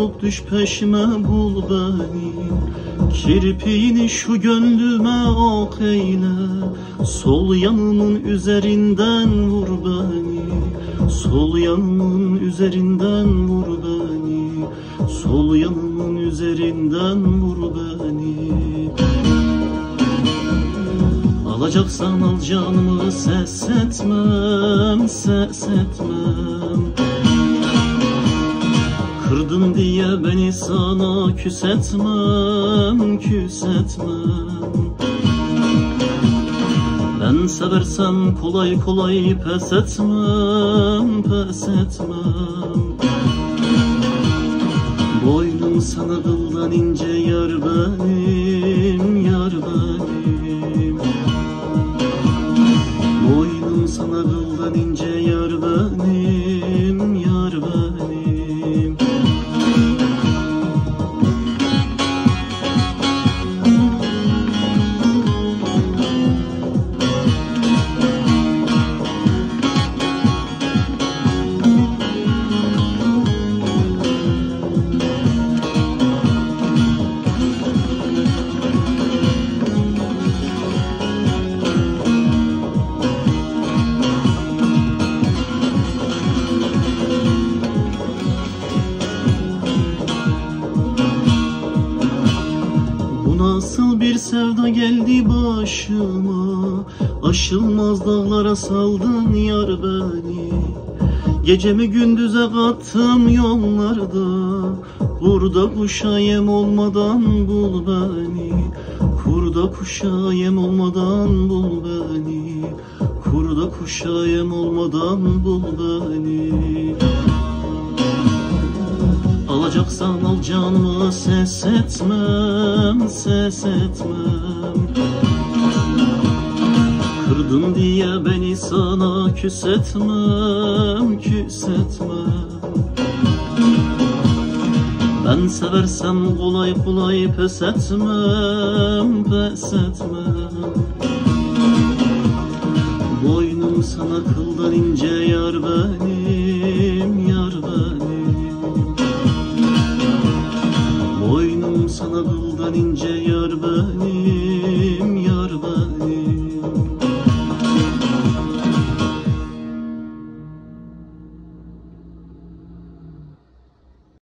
yok düş peşime bul beni. Kirpiğini şu gönlüme ok eyle. Sol yanımın üzerinden vur beni. Sol yanımın üzerinden vur beni. Sol yanımın üzerinden vur beni. Alacaksan al canımı, ses etmem, ses etmem. Kırdın diye beni sana küs etmem, küs etmem. Ben seversem kolay kolay pes etmem, pes etmem. Boynum sana kıldan ince yar benim, yar benim. Boynum sana kıldan ince yar benim, yar benim. Nasıl bir sevda geldi başıma, aşılmaz dağlara saldın yar beni. Gecemi gündüze kattım yollarda, kurda kuşa yem olmadan bul beni. Kurda kuşa yem olmadan bul beni. Kurda kuşa yem olmadan bul beni. Alacaksan al canımı, ses etmem, ses etmem. Kırdın diye beni sana küs etmem, küs etmem. Ben seversem kolay kolay pes etmem, pes etmem. Boynum sana kıldan ince yar benim, yar benim. Boynum sana kıldan ince